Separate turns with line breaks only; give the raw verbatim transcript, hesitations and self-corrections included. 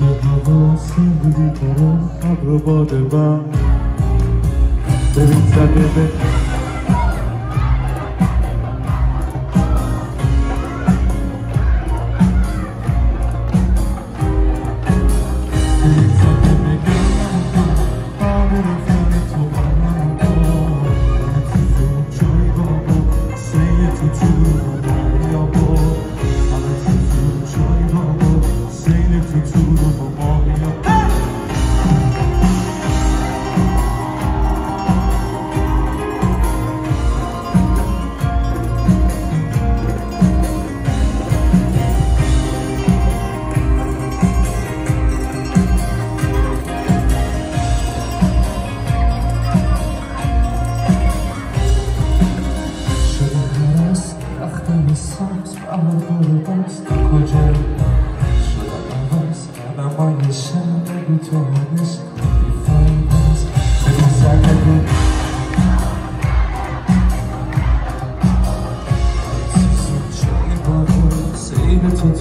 هوا سنگی دارم ابر باد من ببین زده به سبز بهار باز کجا شدم عوض کردم با یه شب بگو تو هنش بیفاید است بگو زده بود سیزون چای بابا سیب تو